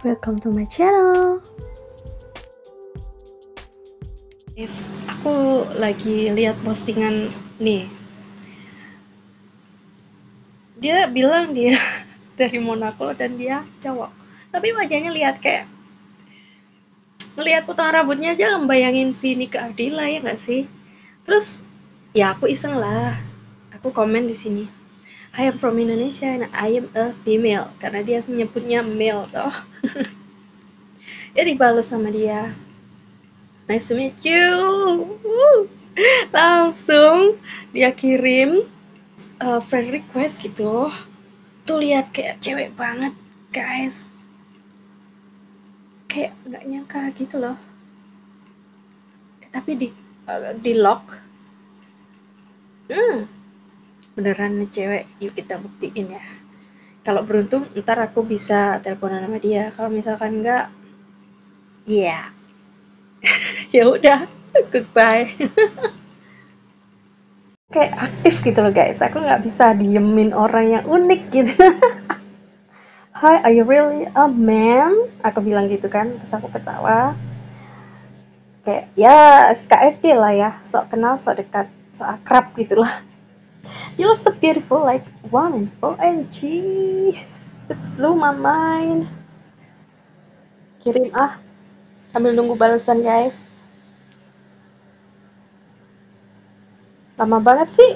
welcome to my channel. Guys, aku lagi lihat postingan nih. Dia bilang dia dari Monaco dan dia cowok. Tapi wajahnya lihat kayak ngelihat potongan rambutnya aja ngebayangin si Nika Ardila, ya nggak sih? Terus ya aku iseng lah. Aku komen di sini. I am from Indonesia and I am a female karena dia nyebutnya male toh. Dia dibalas sama dia. Nice to meet you. Langsung dia kirim friend request gitu. Tuh lihat kayak cewek banget, guys. Kayak nggak nyangka gitu loh. Tapi di lock. Beneran nih cewek. Yuk kita buktiin ya. Kalau beruntung ntar aku bisa teleponan sama dia. Kalau misalkan enggak, ya ya udah, goodbye. Kayak aktif gitu loh guys. Aku nggak bisa diemin orang yang unik gitu. Hi, are you really a man? Aku bilang gitu kan, terus aku ketawa. Kayak ya SKSD lah ya, sok kenal, sok dekat, sok akrab gitu lah. You look so beautiful like woman. OMG, it's blew my mind. Kirim sambil nunggu balasan guys. Lama banget sih.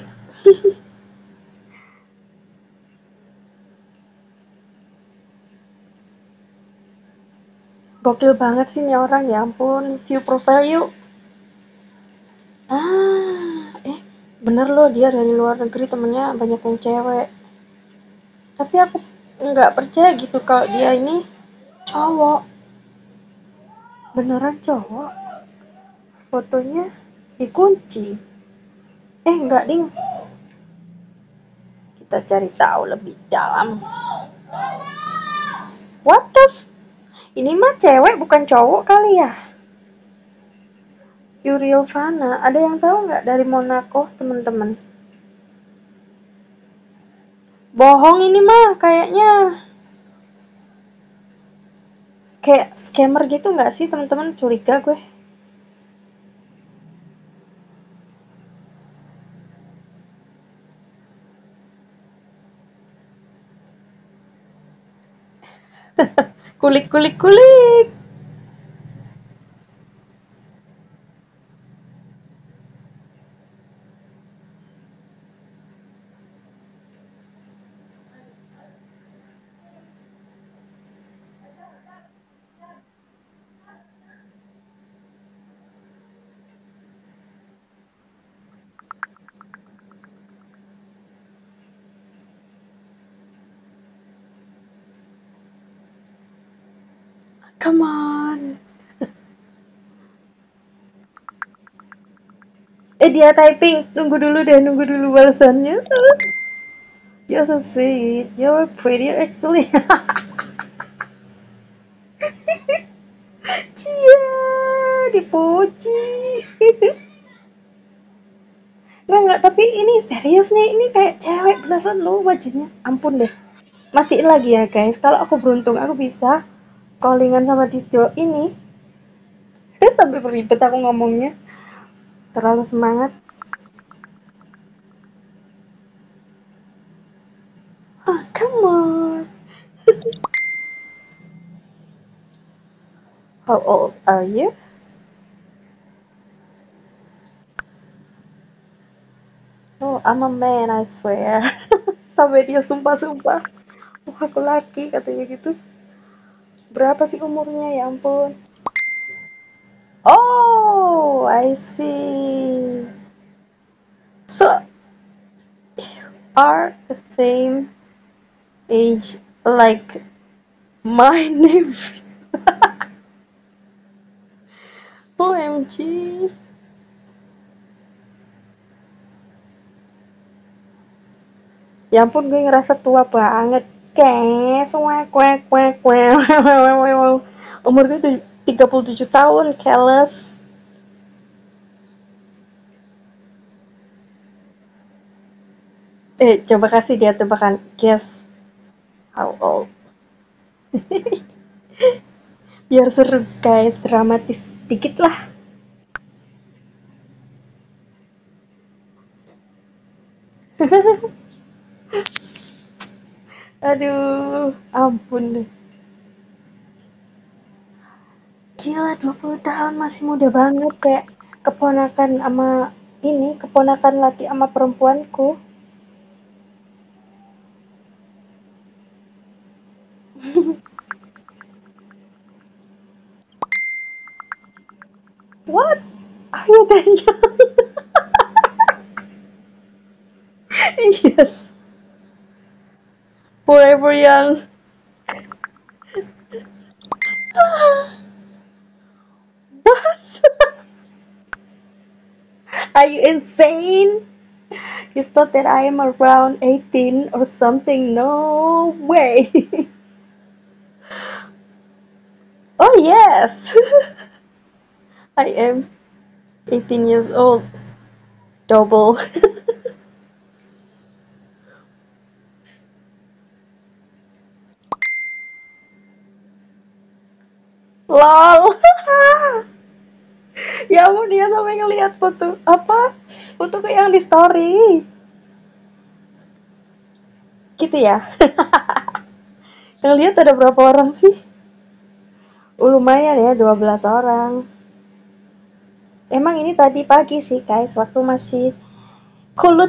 Gokil banget sih nih orang, ya ampun. View profile yuk. Bener loh, dia dari luar negeri, temennya banyak yang cewek. Tapi aku nggak percaya gitu kalau dia ini cowok. Beneran cowok. Fotonya dikunci. Enggak ding. Kita cari tahu lebih dalam. What the Ini mah cewek bukan cowok kali ya? Uriel Fana, ada yang tahu nggak dari Monaco, teman-teman? Bohong ini mah kayaknya. Kayak scammer gitu nggak sih, teman-teman? Curiga gue. Kulik kulik kulik. Come on. Dia typing. Nunggu dulu balasannya. You're so sweet. You're pretty actually. Cia, dipuji. Nggak, tapi ini serius nih. Ini kayak cewek beneran loh wajahnya. Ampun deh. Mastiin lagi ya guys. Kalau aku beruntung, aku bisa callingan sama Dijo ini. Sampai beribet aku ngomongnya. Terlalu semangat. Come on. How old are you? Oh, I'm a man, I swear. Sampai dia sumpah-sumpah. Oh, aku laki, katanya gitu. Berapa sih umurnya, ya ampun. Oh, I see. So, are the same age like my nephew. OMG. Ya ampun, gue ngerasa tua banget. Kayak umur gue 37 tahun, careless. Coba kasih dia tebakan. Guess how old? Biar seru guys, dramatis dikit lah. Aduh, ampun deh. Gila 20 tahun masih muda banget, kayak keponakan sama ini, keponakan laki sama perempuanku. What? Are you that young? Yes, forever young. What? Are you insane? You thought that I am around 18 or something? No way. Oh, yes. I am 18 years old. Double. Lol. Ya ampun, dia sampai ngeliat foto apa? Fotoku yang di story. Gitu ya. Yang lihat ada berapa orang sih? Lumayan ya, 12 orang. Emang ini tadi pagi sih, guys, waktu masih kulut.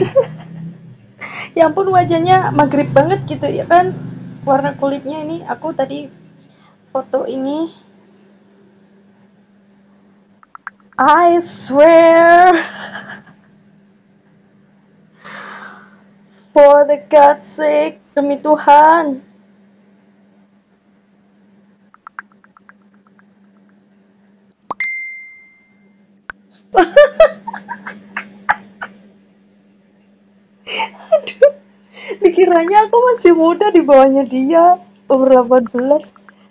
Ya ampun, wajahnya maghrib banget gitu ya kan. Warna kulitnya ini aku tadi foto ini. I swear, for the God's sake, demi Tuhan. Aduh, dikiranya aku masih muda di bawahnya dia, umur 18.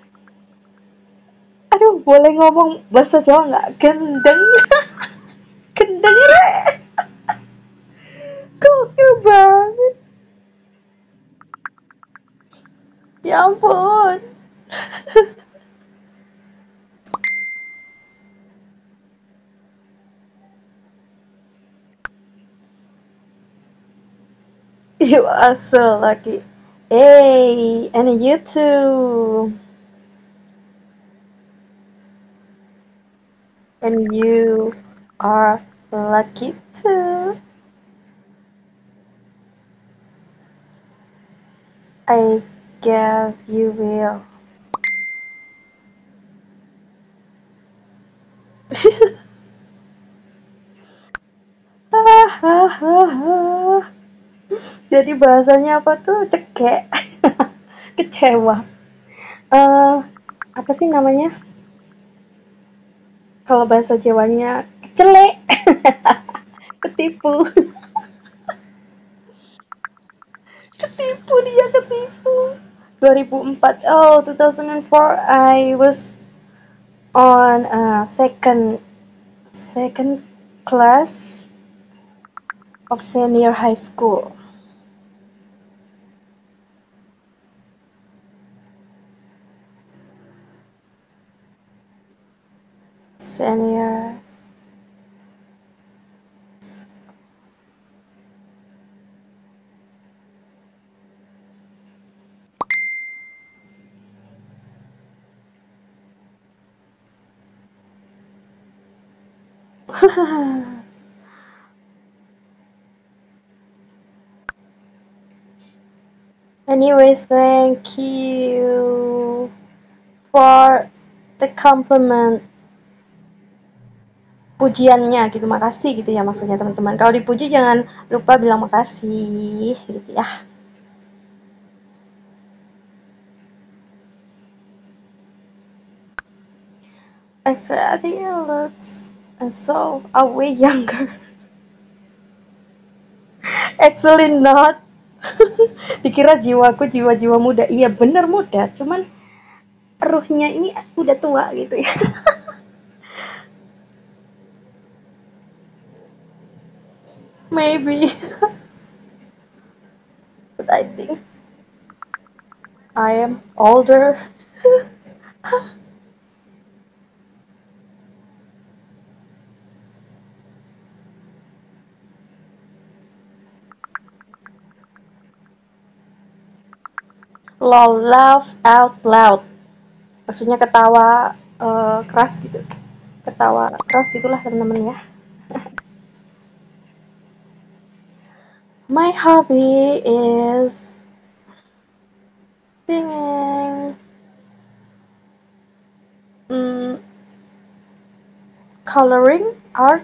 Aduh, boleh ngomong bahasa Jawa nggak? Gendeng. Gendeng, re. Gokil banget. Ya ampun. You are so lucky. Hey, and you too. And you are lucky too. I guess you will. Jadi bahasanya apa tuh? Cekek. Kecewa. Eh, apa sih namanya? Kalau bahasa Jawanya kecelek. Ketipu. Ketipu, dia ketipu. 2004. Oh, 2004 I was on second class of senior high school. Senior. Anyways, thank you for the compliment, pujiannya gitu, makasih gitu ya maksudnya teman-teman. Kalau dipuji jangan lupa bilang makasih gitu ya. Actually, it looks and so are way younger. Actually not. Dikira jiwaku jiwa-jiwa muda. Iya bener muda, cuman ruhnya ini udah tua gitu ya. Maybe. But I think I am older. lol, laugh out loud. Maksudnya ketawa keras gitu. Ketawa keras gitulah teman-teman ya. My hobby is singing, mm, coloring, art.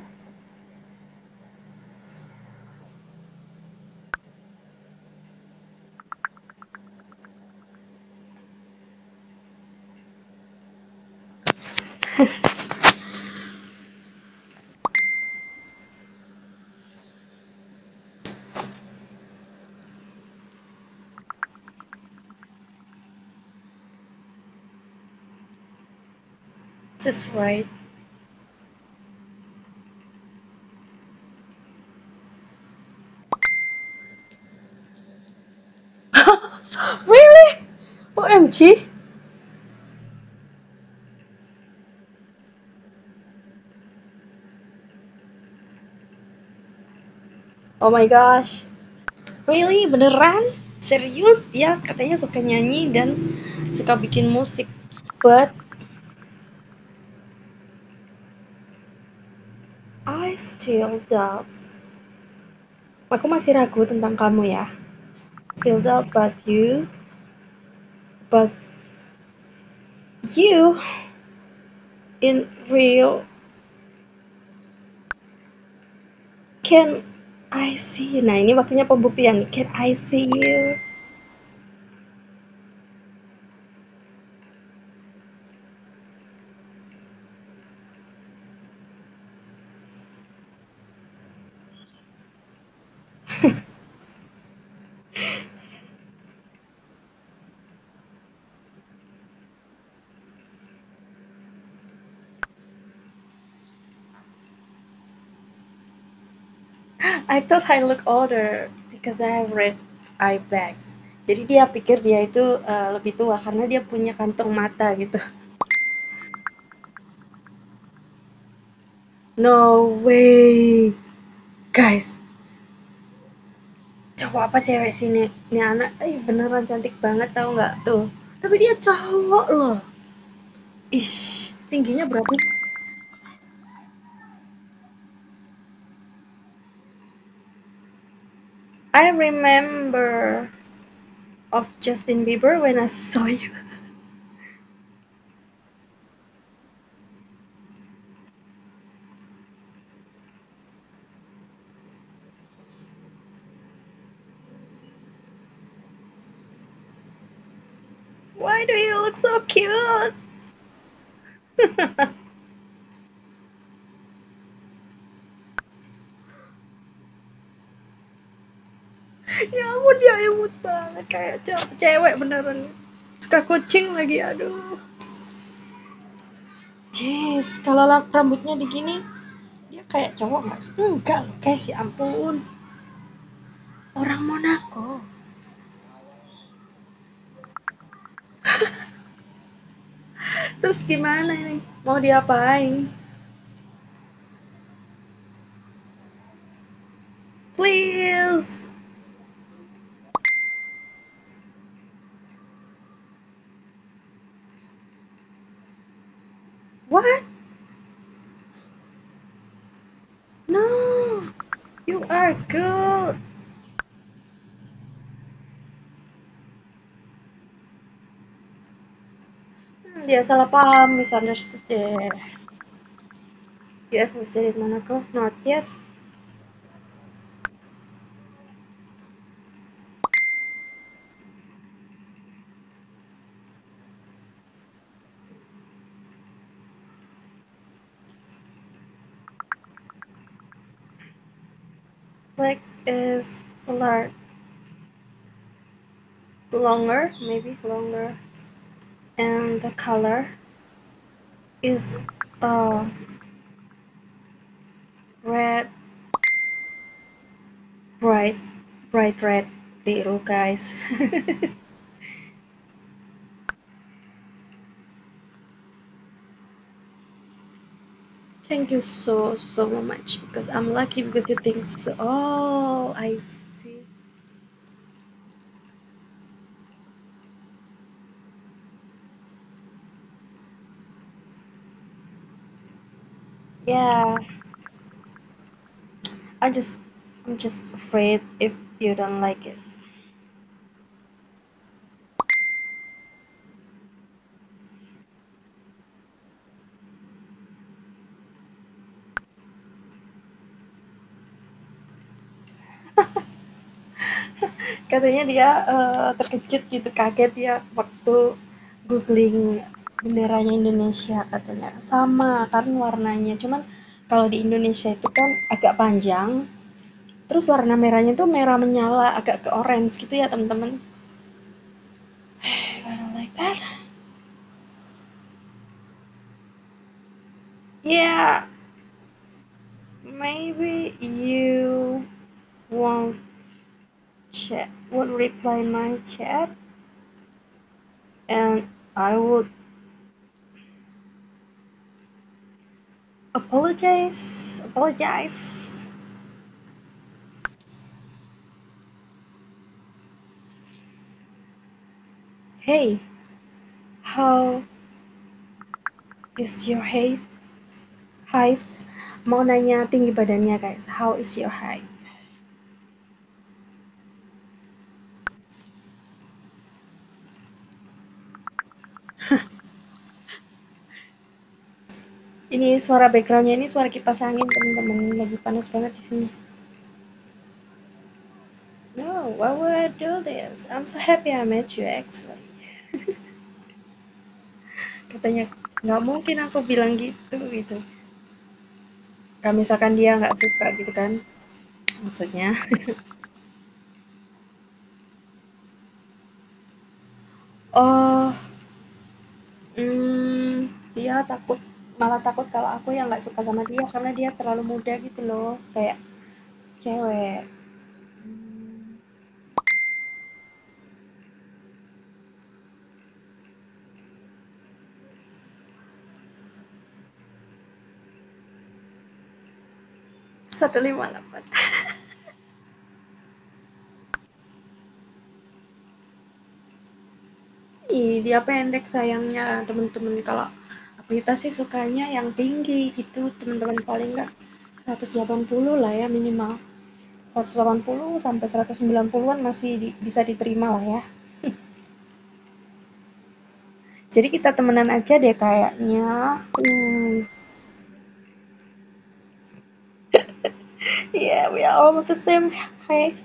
Just right. Really? OMG. Oh my gosh. Really? Beneran? Serius? Dia katanya suka nyanyi dan suka bikin musik. But I still doubt. Aku masih ragu tentang kamu ya. Still doubt but you in real can I see you. Nah, ini waktunya pembuktian. Can I see you? I thought I look older because I have red eye bags. Jadi dia pikir dia itu lebih tua karena dia punya kantong mata gitu. No way. Guys, cowok apa cewek sih nih anak? Beneran cantik banget tau nggak tuh. Tapi dia cowok loh. Ish, tingginya berapa? I remember of Justin Bieber when I saw you. Why do you look so cute? Ya ampun, dia imut banget kayak cewek beneran. Suka kucing lagi, aduh. Jeez, kalau rambutnya digini, dia kayak cowok nggak sih? Enggak loh, kayak si ampun. Orang Monaco. Terus gimana ini? Mau diapain? Please. What? No. You are good. Dia salah paham, misunderstood deh. You have visited Monaco? Not yet. Black is longer, maybe longer, and the color is uh red, bright, bright red, biru guys. Thank you so much because I'm lucky because you think so. Oh, I see. Yeah, I just I'm just afraid if you don't like it. Katanya dia terkejut gitu, kaget ya waktu googling benderanya Indonesia katanya. Sama kan warnanya, cuman kalau di Indonesia itu kan agak panjang, terus warna merahnya tuh merah menyala agak ke orange gitu ya teman-teman. I don't like that. Yeah, maybe you won't won't reply my chat, and I would apologize. Hey, how is your height? Mau nanya tinggi badannya guys. How is your height? Ini suara backgroundnya ini suara kipas angin teman-teman. Lagi panas banget di sini. No, why would I do this? I'm so happy I met you actually. Katanya nggak mungkin aku bilang gitu. Kalau misalkan dia nggak suka gitu kan, maksudnya. Oh, dia malah takut kalau aku yang nggak suka sama dia karena dia terlalu muda gitu loh, kayak cewek. 158. Ih, dia pendek sayangnya temen-temen. Kalau kita sih sukanya yang tinggi gitu teman-teman, paling nggak 180 lah ya minimal. 180 sampai 190-an masih bisa diterima lah ya. Jadi kita temenan aja deh kayaknya. Yeah, we are almost the same height.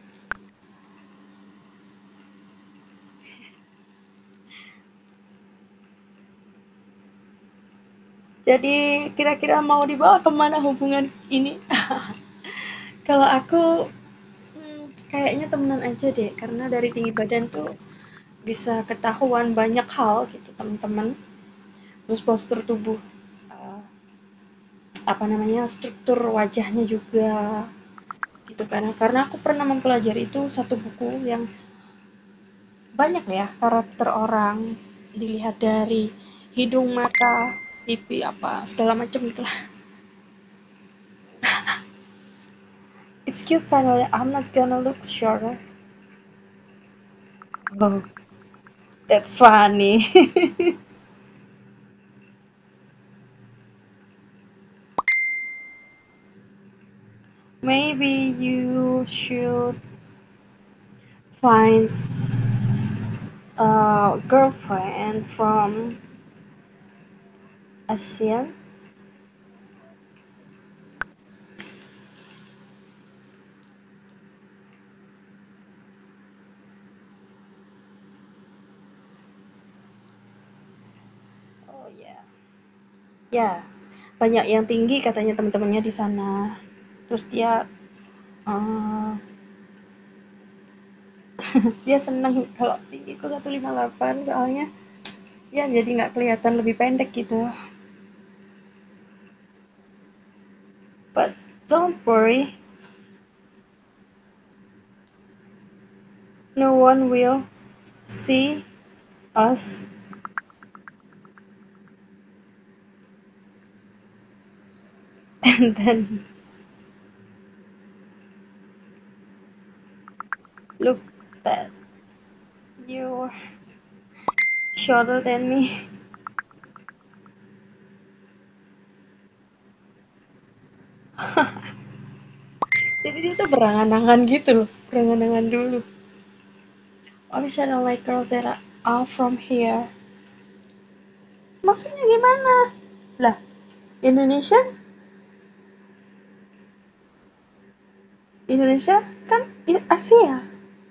Jadi kira-kira mau dibawa kemana hubungan ini? Kalau aku kayaknya temenan aja deh, karena dari tinggi badan tuh bisa ketahuan banyak hal gitu teman-teman. Terus postur tubuh, eh, apa namanya, struktur wajahnya juga gitu kan. Karena aku pernah mempelajari itu satu buku yang banyak ya karakter orang dilihat dari hidung, mata, pipi, apa segala macam itulah. It's cute finally. I'm not gonna look shorter. Oh, that's funny. Maybe you should find a girlfriend from ASEAN. Oh ya, yeah. Ya, banyak yang tinggi katanya teman-temannya di sana. Terus eh, dia seneng kalau tinggiku 158 soalnya ya jadi nggak kelihatan lebih pendek gitu. But don't worry, no one will see us. And then look that you're shorter than me. tuh berangan-angan gitu loh, berangan-angan dulu. Obviously I don't like girls that are all from here. Maksudnya gimana? Lah, Indonesia, Indonesia kan Asia.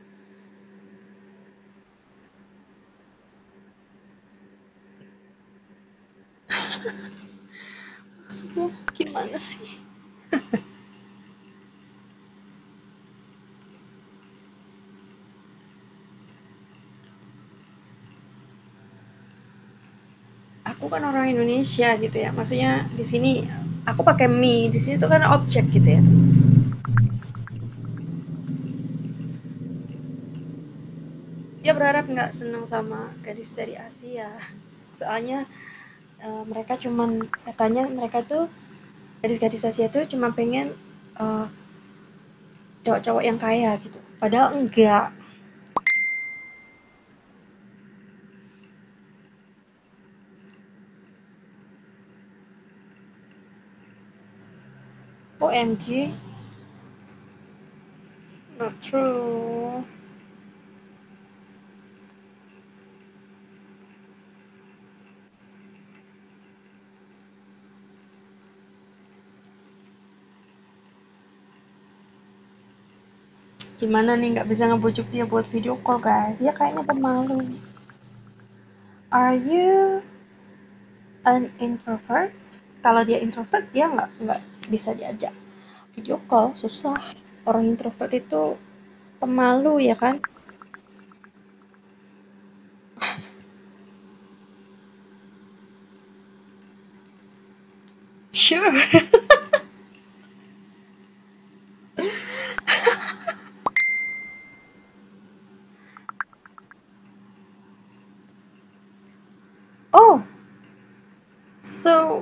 Maksudnya gimana sih? Aku kan orang Indonesia gitu ya. Maksudnya di sini aku pakai mi, di sini tuh kan objek gitu ya. Dia berharap nggak senang sama gadis dari Asia. Soalnya mereka cuman katanya mereka tuh gadis-gadis Asia tuh cuma pengen eh, cowok-cowok yang kaya gitu. Padahal enggak. OMG, not true. Gimana nih nggak bisa ngebujuk dia buat video call guys? Dia kayaknya pemalu. Are you an introvert? Kalau dia introvert dia nggak bisa diajak video call, susah. Orang introvert itu pemalu ya kan? Sure. Oh, so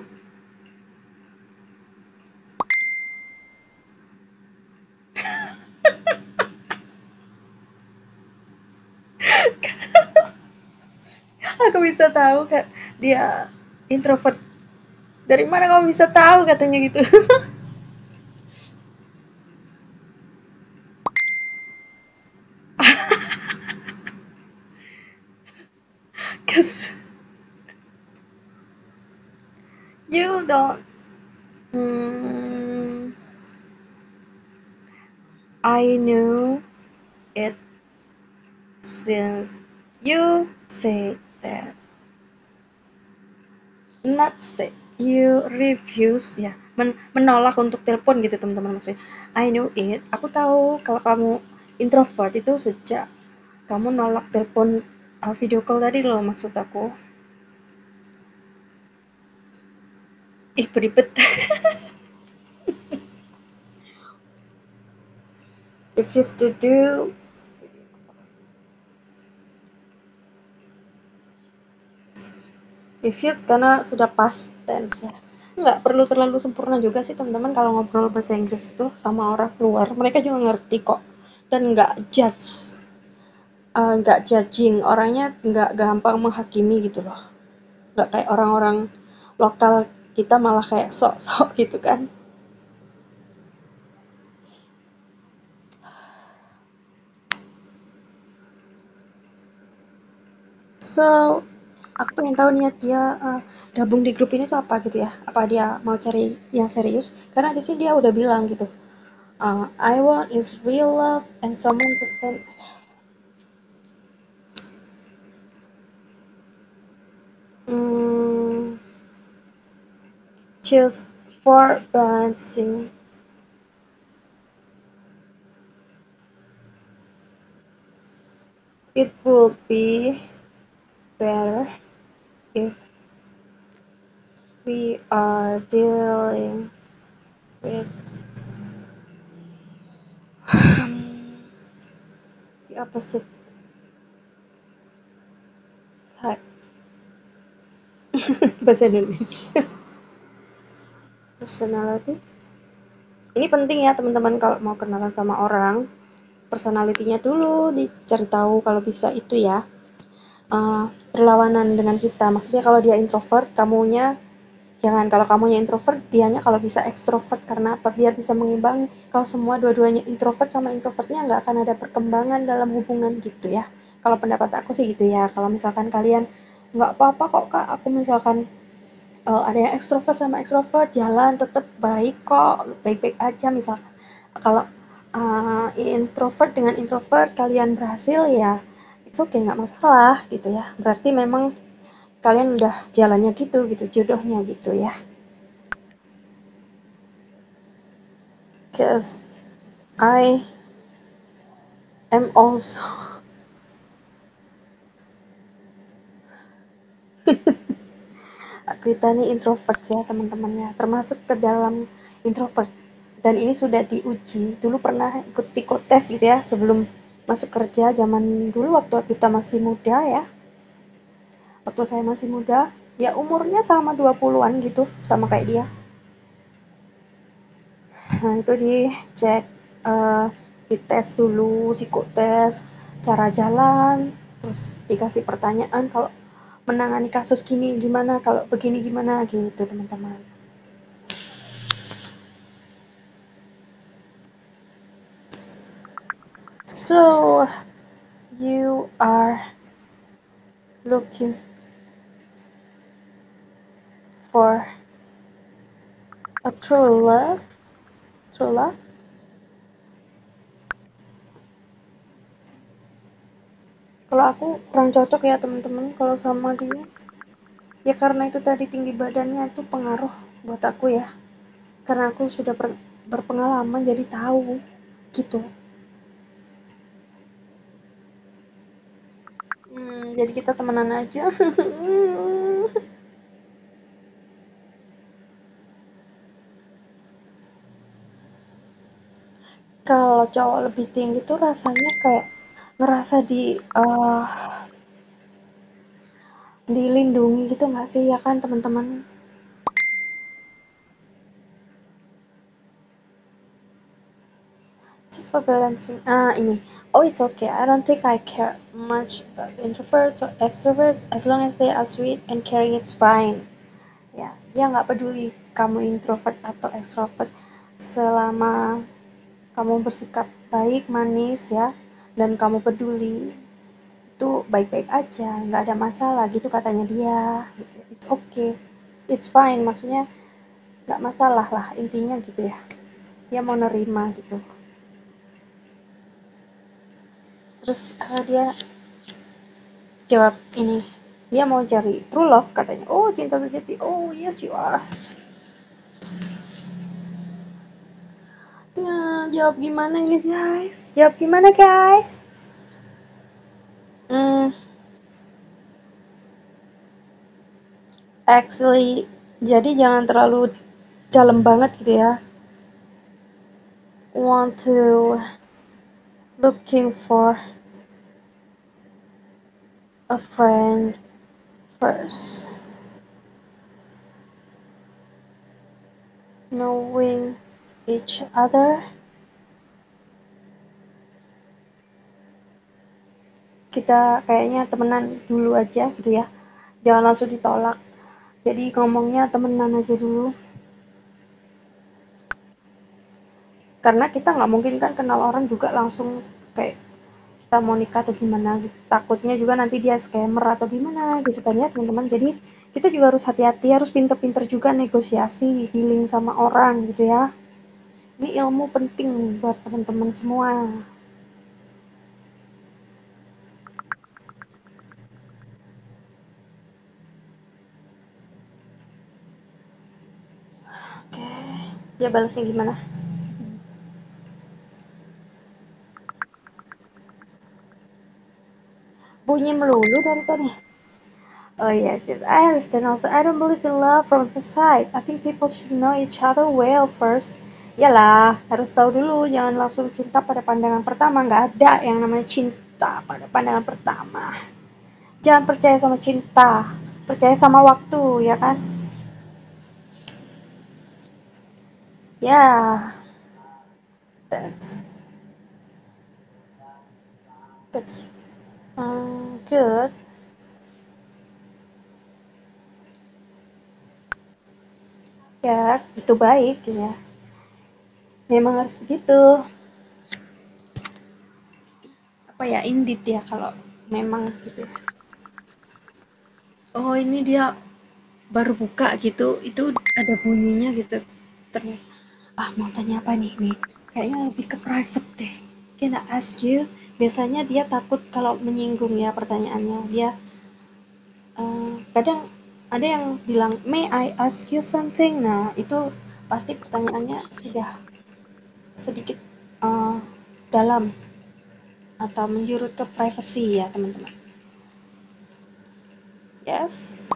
aku bisa tahu kan dia introvert. Dari mana kamu bisa tahu katanya gitu? Cause you don't. Hmm, I knew it since you say that. Not say you refuse ya, menolak untuk telepon gitu teman-teman maksudnya. I knew it. Aku tahu kalau kamu introvert itu sejak kamu nolak telepon video call tadi loh maksud aku. Ih beribet. Refuse to do. Refuse karena sudah past tense ya. Nggak perlu terlalu sempurna juga sih teman-teman kalau ngobrol bahasa Inggris tuh sama orang luar. Mereka juga ngerti kok. Dan nggak judge. Nggak judging. Orangnya nggak gampang menghakimi gitu loh. Nggak kayak orang-orang lokal kita malah kayak sok-sok gitu kan. So, aku pengen tahu niat dia gabung di grup ini tuh apa gitu ya. Apa dia mau cari yang serius? Karena di sini dia udah bilang gitu. I want is real love and someone to spend. Hmm, just for balancing. It would be better if we are dealing with the opposite type. Bahasa Indonesia. Personality. Ini penting ya teman-teman kalau mau kenalan sama orang. Personalitinya dulu dicari tahu kalau bisa itu ya. Berlawanan dengan kita. Maksudnya kalau dia introvert, kamunya Jangan kalau kamunya introvert, dianya kalau bisa ekstrovert. Karena apa? Biar bisa mengimbangi. Kalau semua dua-duanya introvert sama introvertnya nggak akan ada perkembangan dalam hubungan gitu ya. Kalau pendapat aku sih gitu ya. Kalau misalkan kalian nggak apa-apa kok kak, aku misalkan ada yang ekstrovert sama ekstrovert jalan tetap baik kok, baik-baik aja misalkan. Kalau introvert dengan introvert kalian berhasil ya, it's okay, nggak masalah gitu ya. Berarti memang kalian udah jalannya gitu gitu, jodohnya gitu ya. Cause I am also kita nih introvert ya teman-temannya, termasuk ke dalam introvert. Dan ini sudah diuji. Dulu pernah ikut psikotes gitu ya, sebelum masuk kerja zaman dulu waktu kita masih muda ya. Waktu saya masih muda, ya umurnya sama 20-an gitu, sama kayak dia. Nah, itu dicek, eh, dites dulu, psikotes, cara jalan, terus dikasih pertanyaan kalau menangani kasus gini gimana, kalau begini gimana gitu teman-teman. So, you are looking for a true love? True love? Kalau aku kurang cocok ya teman-teman kalau sama dia. Ya karena itu tadi tinggi badannya itu pengaruh buat aku ya. Karena aku sudah berpengalaman jadi tahu gitu. Jadi kita temenan aja. Kalau cowok lebih tinggi tuh rasanya kayak ngerasa dilindungi gitu nggak sih ya kan teman-teman? Just for balancing. Ini. Oh, it's okay. I don't think I care much about introverts or extroverts as long as they are sweet and caring. It's fine. Ya, dia nggak peduli kamu introvert atau extrovert selama kamu bersikap baik, manis ya, dan kamu peduli itu baik-baik aja, nggak ada masalah gitu katanya dia. Gitu. It's okay, it's fine. Maksudnya nggak masalah lah intinya gitu ya. Dia mau nerima gitu. Terus dia jawab ini, dia mau cari true love katanya. Oh, cinta sejati. Oh, yes you are. Nah, jawab gimana ini guys? Jawab gimana guys? Hmm, actually, jadi jangan terlalu dalam banget gitu ya. Want to looking for a friend first. Knowing each other. Kita kayaknya temenan dulu aja gitu ya. Jangan langsung ditolak. Jadi ngomongnya temenan aja dulu. Karena kita nggak mungkin kan kenal orang juga langsung kayak kita mau nikah atau gimana gitu. Takutnya juga nanti dia scammer atau gimana gitu kan ya teman-teman. Jadi kita juga harus hati-hati, harus pinter-pinter juga negosiasi, dealing sama orang gitu ya. Ini ilmu penting buat teman-teman semua. Oke, dia balasnya gimana? Bunyi melulu dari tadi. Oh yes, yes, I understand also. I don't believe in love from first sight. I think people should know each other well first. Yalah, harus tahu dulu, jangan langsung cinta pada pandangan pertama. Nggak ada yang namanya cinta pada pandangan pertama. Jangan percaya sama cinta, percaya sama waktu, ya kan? Ya, that's good. Ya, itu baik ya. Memang harus begitu. Apa ya, indeed ya kalau memang gitu. Oh, ini dia baru buka gitu, itu ada bunyinya gitu. Ternyata, mau tanya apa nih? Kayaknya lebih ke private deh. Can I ask you? Biasanya dia takut kalau menyinggung ya pertanyaannya. Dia kadang ada yang bilang, may I ask you something? Nah, itu pasti pertanyaannya sudah sedikit eh, dalam atau menjurut ke privacy ya, teman-teman. Yes.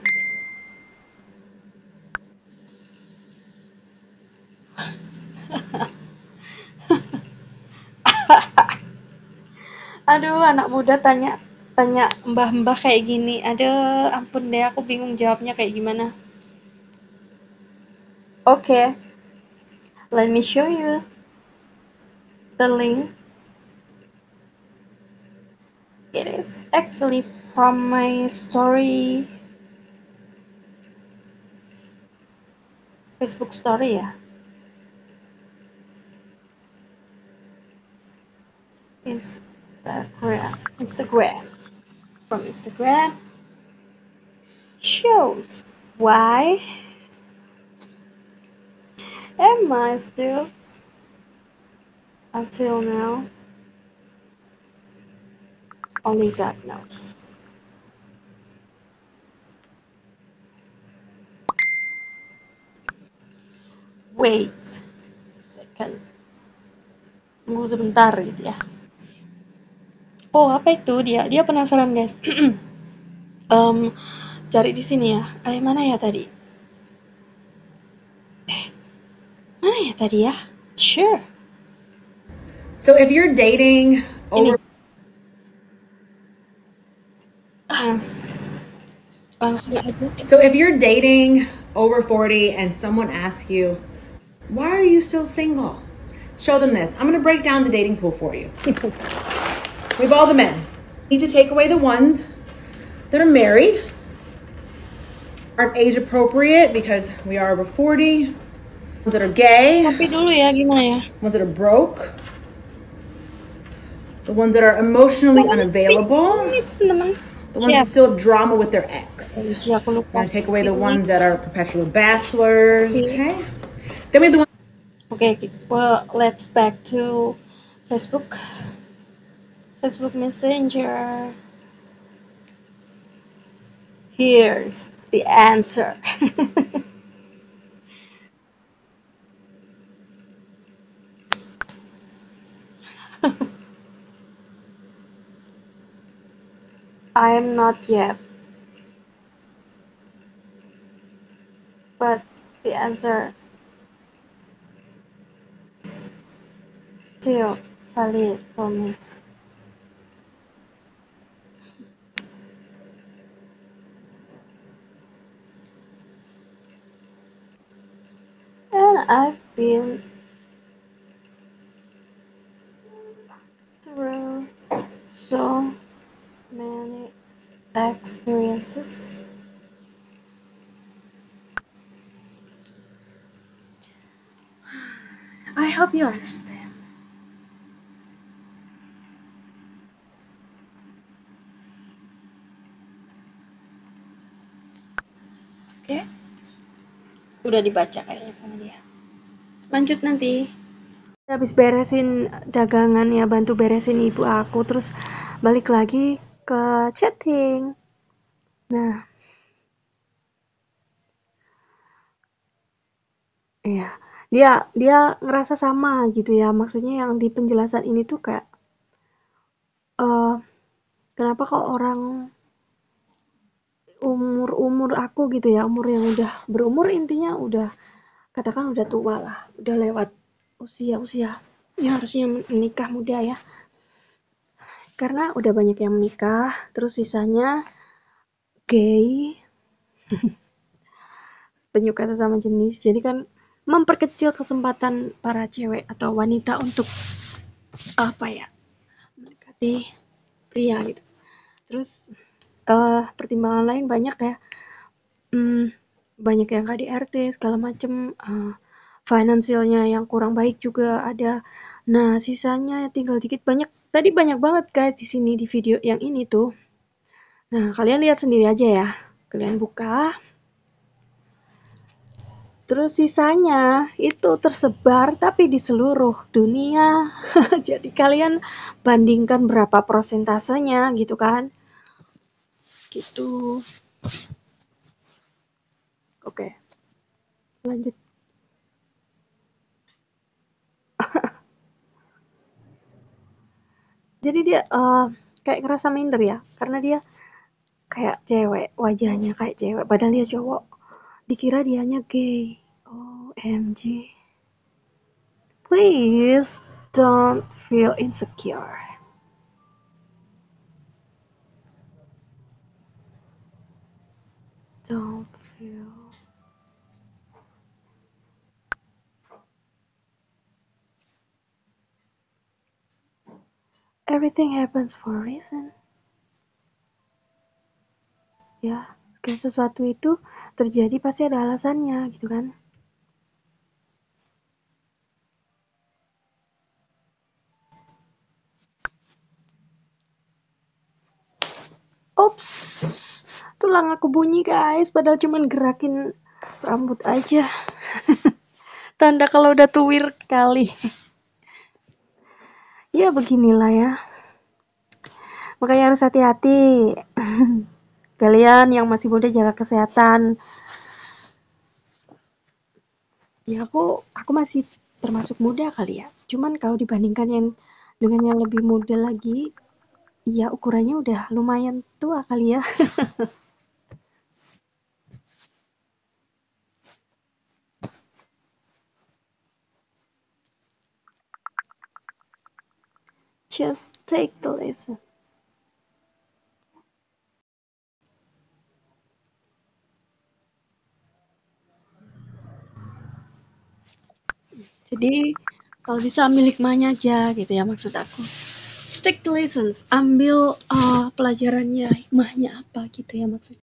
Aduh, anak muda tanya tanya mbah-mbah kayak gini. Aduh, ampun deh, aku bingung jawabnya kayak gimana. Okay, let me show you the link. It is actually from my story, Facebook story ya. Instagram. From Instagram shows why am I still until now? Only God knows. Wait a second. Tunggu sebentar gitu ya. Oh, apa itu? Dia penasaran, guys. Em, Cari di sini ya. Mana ya tadi? Mana ya tadi ya? Sure. So if you're dating Ini. over Langsung aja. So if you're dating over 40 and someone asks you, "Why are you still single?" Show them this. I'm going to break down the dating pool for you. We have all the men. Need to take away the ones that are married, aren't age appropriate because we are over 40, ones that are gay, Tapi dulu ya, gimana ya? ones that are broke, the ones that are emotionally unavailable, Teman-teman. the ones that still have drama with their ex. Benci, aku lupa. We're going to take away the ones that are perpetual bachelors, okay? Then we have the ones Okay, well, let's back to Facebook. Facebook Messenger. Here's the answer. I am not yet. But the answer is still valid for me. And I've been through so many experiences. I hope you understand. Oke? Udah dibaca kayaknya sama dia. Lanjut nanti. Habis beresin dagangan ya, bantu beresin ibu aku, terus balik lagi ke chatting. Nah, iya, dia ngerasa sama gitu ya. Maksudnya yang di penjelasan ini tuh kayak kenapa kok orang umur aku gitu ya, umur yang udah berumur, intinya udah katakan udah tua lah, udah lewat usia yang harusnya menikah muda ya. Karena udah banyak yang menikah, terus sisanya gay, penyuka sesama jenis. Jadi kan memperkecil kesempatan para cewek atau wanita untuk apa ya, mendekati pria gitu. Terus pertimbangan lain banyak ya. banyak yang KDRT segala macem, finansialnya yang kurang baik juga ada. Nah, sisanya tinggal dikit. Tadi banyak banget guys di sini di video yang ini tuh. Nah, kalian lihat sendiri aja ya. Kalian buka. Terus sisanya itu tersebar tapi di seluruh dunia. Jadi kalian bandingkan berapa persentasenya gitu kan. Gitu. Oke. Lanjut. Jadi dia kayak ngerasa minder ya, karena dia kayak cewek, wajahnya kayak cewek, padahal dia cowok. Dikira dianya gay. OMG. Please don't feel insecure. Don't feel. Everything happens for a reason. Ya, segala sesuatu itu terjadi pasti ada alasannya, gitu kan? Ops, tulang aku bunyi guys, padahal cuman gerakin rambut aja. Tanda kalau udah tuwir kali. Ya beginilah ya. Makanya harus hati-hati. Kalian yang masih muda jaga kesehatan. Ya aku masih termasuk muda kali ya. Cuman kalau dibandingkan yang dengan yang lebih muda lagi, ya ukurannya udah lumayan tua kali ya. Just take the lesson. Jadi kalau bisa ambil hikmahnya aja gitu ya maksud aku. Stick to lessons, ambil pelajarannya, hikmahnya apa gitu ya maksudnya.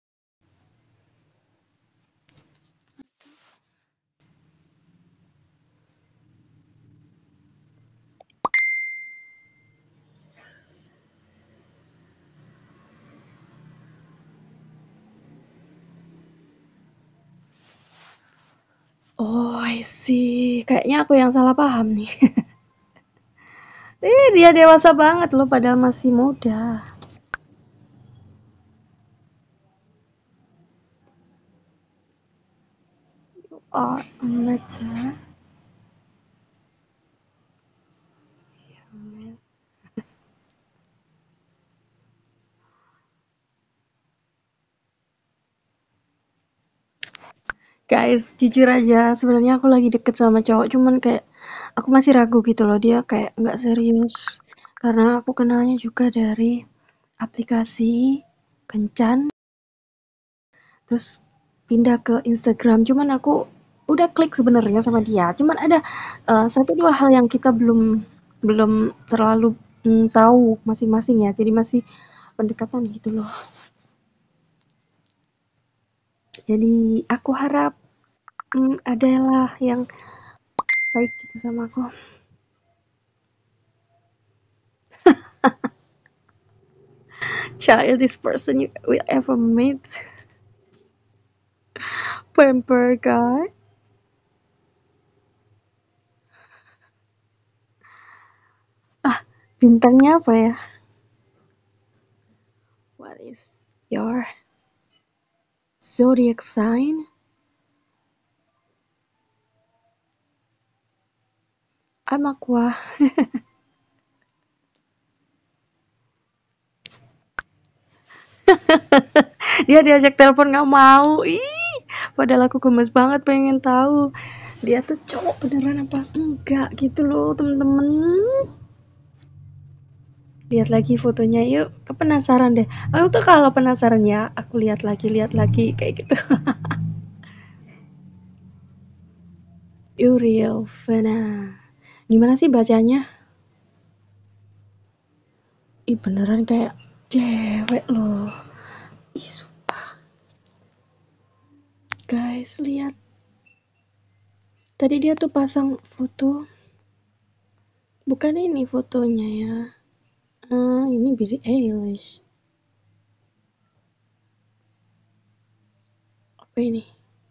Oh, I see. Kayaknya aku yang salah paham nih. Dia dewasa banget loh padahal masih muda. You are amateur. Guys, jujur aja, sebenarnya aku lagi deket sama cowok, cuman kayak aku masih ragu gitu loh, dia kayak nggak serius. Karena aku kenalnya juga dari aplikasi Kencan, terus pindah ke Instagram. Cuman aku udah klik sebenarnya sama dia. Cuman ada satu dua hal yang kita belum belum terlalu tahu masing-masing ya. Jadi masih pendekatan gitu loh. Jadi aku harap adalah yang baik gitu sama aku. Childish person you will ever meet. Pamper guy. Bintangnya apa ya? What is your zodiac sign? I'm Aqua. Dia diajak telepon nggak mau. Ih, padahal aku gemes banget pengen tahu dia tuh cowok beneran apa enggak gitu loh temen-temen. Lihat lagi fotonya yuk, penasaran deh. Aku tuh kalau penasaran ya, aku lihat lagi kayak gitu. Uriel Vena. Gimana sih bacanya? Ih beneran kayak cewek loh. Ih guys, lihat. Tadi dia tuh pasang foto. Bukan ini fotonya ya. Ini Billie Eilish. Apa ini?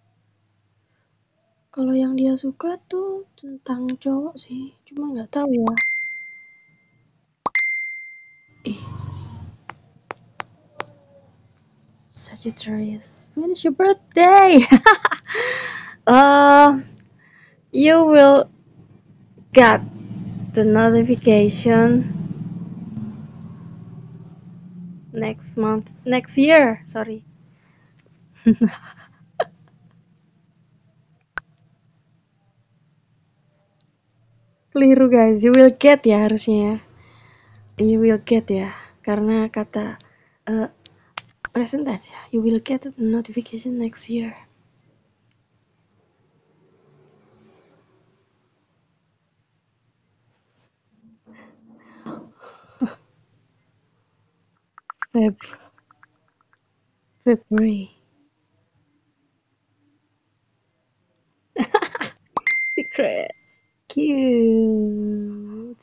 Kalau yang dia suka tuh tentang cowok sih, cuma nggak tahu ya. Ih, Sagittarius, when is your birthday? You will get the notification next year, sorry. Keliru guys, you will get ya harusnya. You will get ya, karena kata present tense ya. You will get the notification next year. February. Secrets. Cute.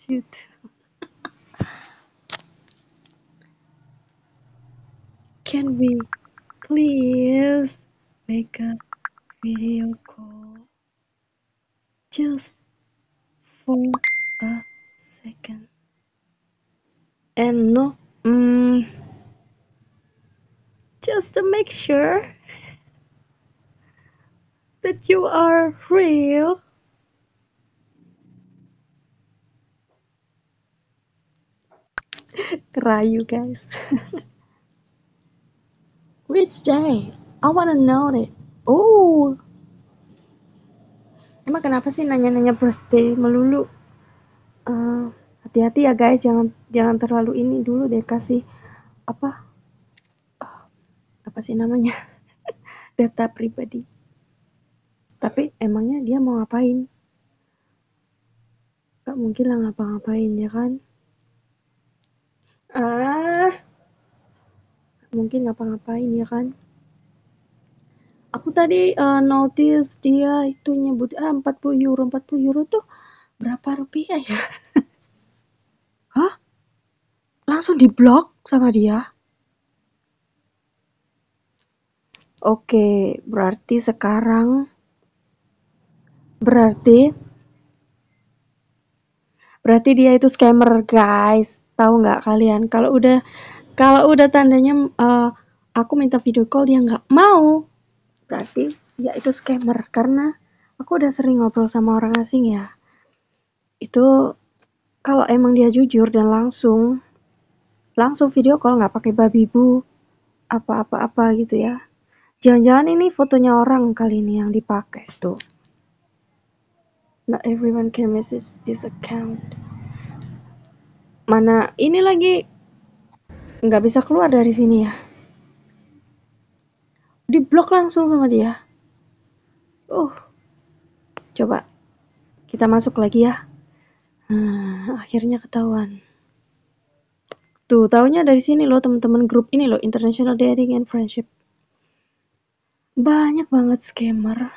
Can we please make a video call just for a second? And no, just to make sure that you are real. Kerayu guys. Which day? I wanna know it. Oh, emang kenapa sih nanya-nanya birthday melulu? Hati-hati ya guys, jangan terlalu ini dulu deh, kasih apa sih namanya, data pribadi. Tapi emangnya dia mau ngapain? Gak mungkin lah ngapa-ngapain ya kan? Mungkin ngapa-ngapain ya kan? Aku tadi notice dia itu nyebut 40 euro tuh berapa rupiah ya? Hah? Langsung diblok sama dia? Oke, berarti sekarang berarti dia itu scammer guys. Tahu nggak kalian? Kalau udah tandanya aku minta video call dia nggak mau, berarti dia itu scammer. Karena aku udah sering ngobrol sama orang asing ya. Itu kalau emang dia jujur dan langsung video call, nggak pakai babi bu apa gitu ya. Jangan-jangan ini fotonya orang kali ini yang dipakai tuh. Not everyone can message this account. Mana ini lagi nggak bisa keluar dari sini ya. Diblok langsung sama dia. Coba kita masuk lagi ya. Akhirnya ketahuan. Tuh, taunya dari sini loh teman-teman, grup ini loh, International Dating and Friendship. Banyak banget scammer.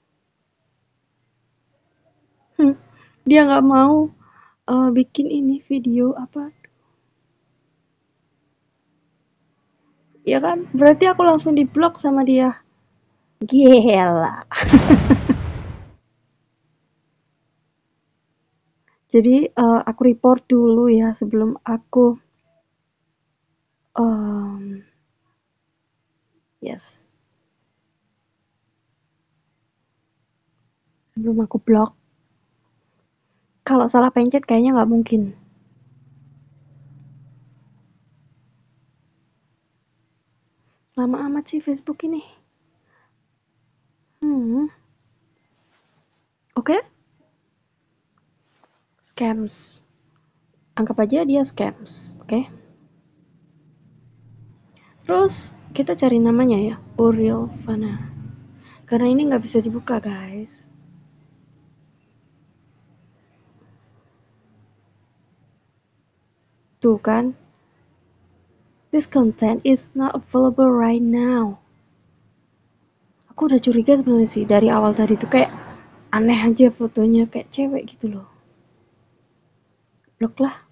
Dia nggak mau bikin ini video apa tuh. Ya kan? Berarti aku langsung diblok sama dia. Gila. Jadi aku report dulu ya sebelum aku yes. Sebelum aku blok. Kalau salah pencet kayaknya nggak mungkin. Lama amat sih Facebook ini. Oke? Scams. Anggap aja dia scams, oke? Terus kita cari namanya ya, Uriel Fana. Karena ini nggak bisa dibuka guys. Tuh kan? This content is not available right now. Aku udah curiga sebenarnya sih dari awal tadi tuh, kayak aneh aja fotonya kayak cewek gitu loh. Blok lah,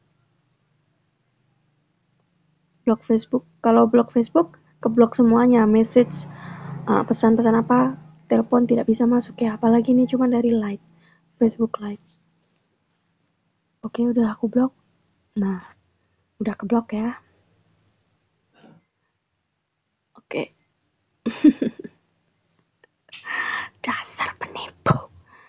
blok Facebook. Kalau blok Facebook, keblok semuanya, message, pesan-pesan apa, telepon tidak bisa masuk ya. Apalagi ini cuma dari Lite, Facebook Lite. Oke, udah aku blok. Nah, udah keblok ya. Oke. Dasar penipu.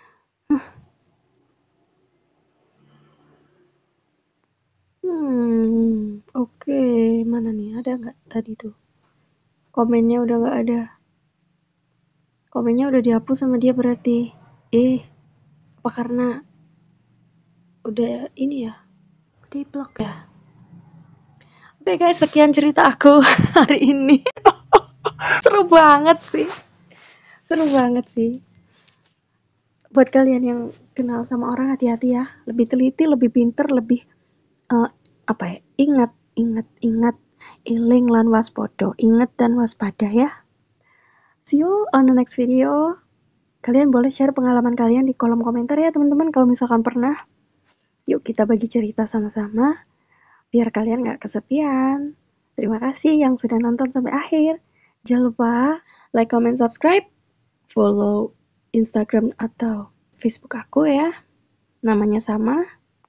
Oke, mana nih? Ada nggak tadi tuh? Komennya udah nggak ada. Komennya udah dihapus sama dia berarti. Apa karena udah ini ya? Di blok ya? Oke guys, sekian cerita aku hari ini. Seru banget sih. Seru banget sih. Buat kalian yang kenal sama orang, hati-hati ya. Lebih teliti, lebih pinter, lebih ingat, iling lan waspodo. Ingat dan waspada ya. See you on the next video. Kalian boleh share pengalaman kalian di kolom komentar ya teman-teman, kalau misalkan pernah. Yuk kita bagi cerita sama-sama, biar kalian gak kesepian. Terima kasih yang sudah nonton sampai akhir. Jangan lupa like, comment, subscribe, follow Instagram atau Facebook aku ya. Namanya sama.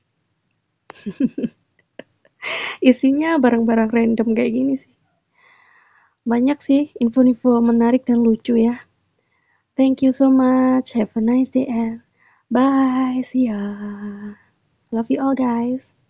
Isinya barang-barang random kayak gini sih. Banyak sih info-info menarik dan lucu ya. Thank you so much. Have a nice day and bye. See ya. Love you all guys.